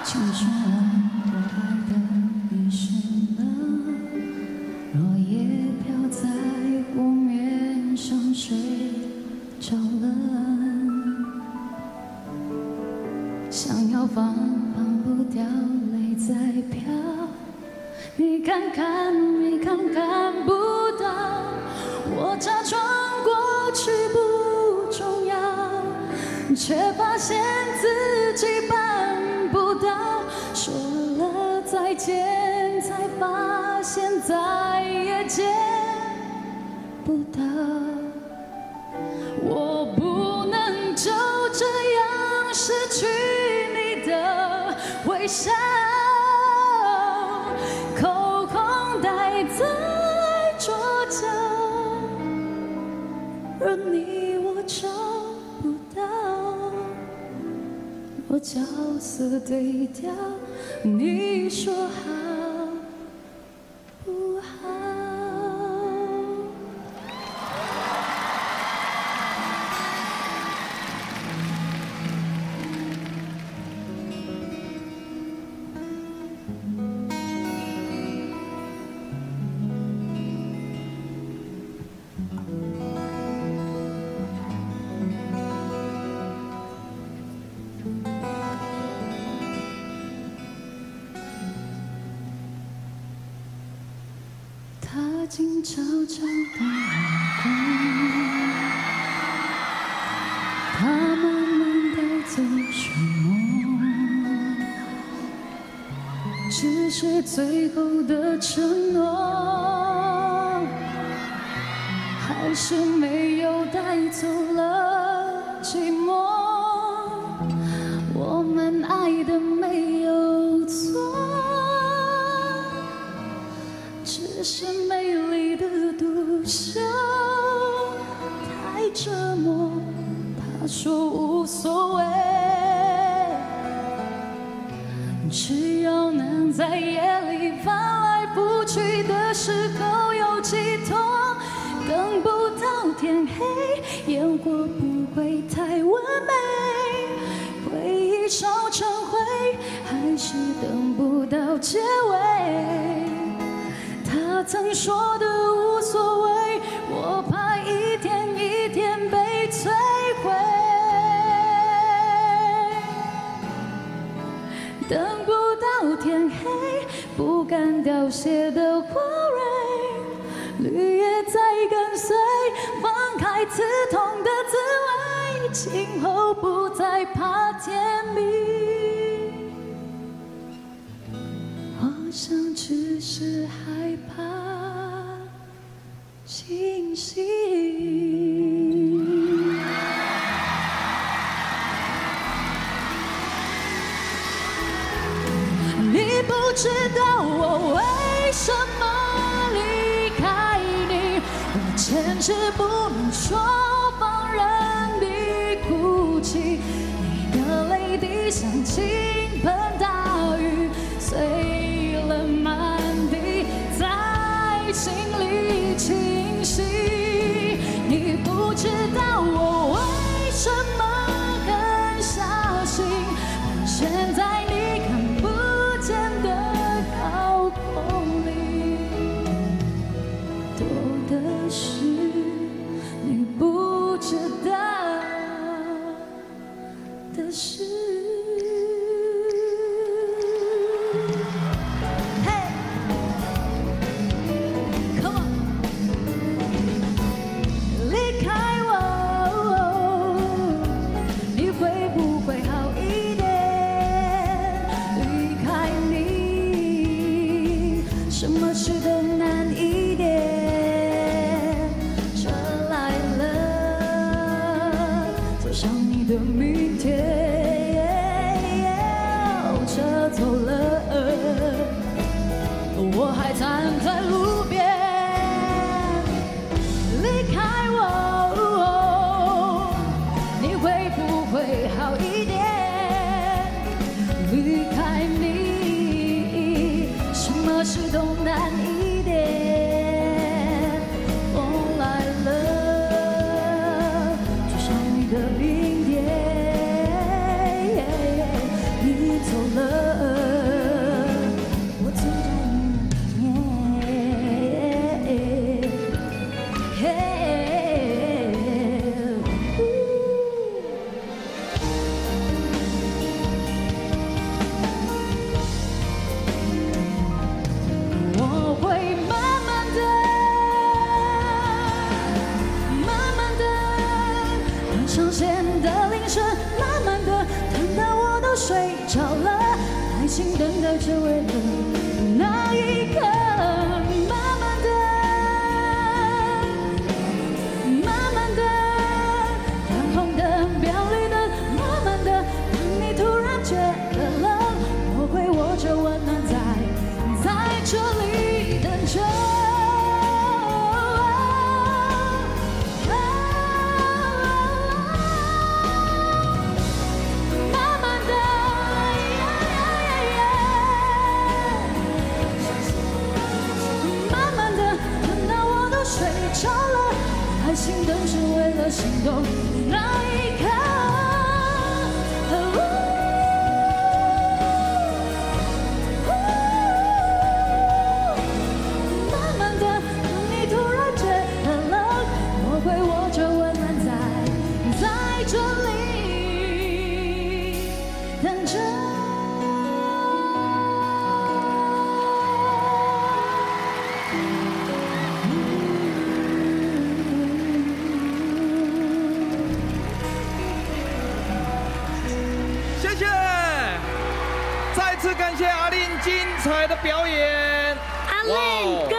青春我爱的遗失了，落叶飘在湖面上睡着了，想要放不掉，泪在飘。你看看不到，我假装过去不重要，却发现自己办不到。说了再见，才发现再也见不到。我不能就这样失去你的微笑，口红戴在桌角，而你我找不到。我角色对调，你说好不好？他静悄悄的眼光，他慢慢带走什么？只是最后的承诺，还是没有带走了寂寞。我们爱的没有错，只是美丽的独秀太折磨。他说无所谓，只要能在夜里翻来覆去的时候有寄托。等不到天黑，烟火不会太完美，回忆烧成灰，还是等不到结尾。他曾说的无所谓，我怕一天一天被摧毁。等不到天黑，不敢凋谢的花蕊，绿叶在跟随，放开刺痛的滋味，今后不再怕天明。好像只是害怕清醒。你不知道我为什么离开你，我坚持不能说放任你哭泣，你的泪滴像倾盆大雨，碎了满地，在心里清晰。你不知道我为什么很小心，盘旋在你看不见的高空里，多的是你不知道的事。什么事都难一点，车来了，走上你的明天，车走了，我还站在路边。离开我，你会不会好一点？离开你，什么事都难一点。风来了，就像你的明天，你走了。 着了，耐心等待着，为了那一刻，慢慢的，慢慢的，当红灯变绿灯，慢慢的，当你突然觉得冷，我会握着温暖在这里等着。爱心都是为了心动那一刻，慢慢的，当你突然觉得冷，我会握着温暖在这里等着。 再次感谢阿令精彩的表演， 阿令哥。